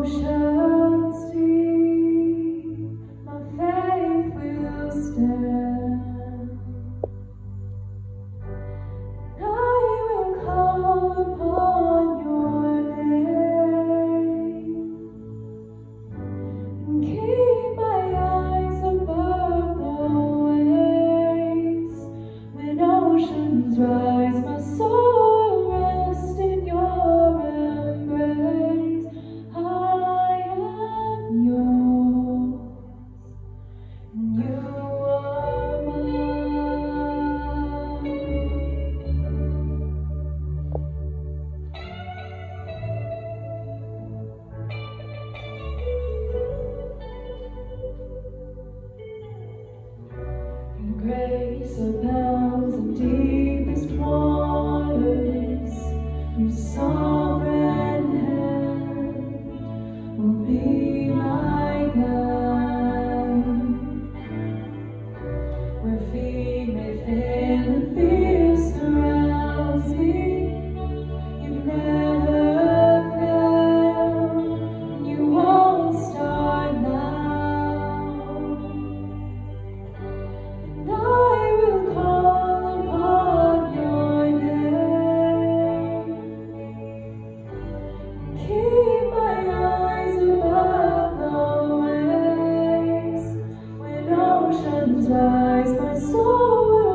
oceans deep, my faith will stand. I will call upon your name and keep my eyes above the waves. When oceans rise, my soul will rest in your embrace. I am yours, and you are mine. Your grace abounds in deepest waters. Your sovereign hand will be my guide. Where feet may fail and fear surrounds me, you've never failed, and you won't start now. And I will call upon your name, keep my eyes above the waves. When oceans rise, my soul will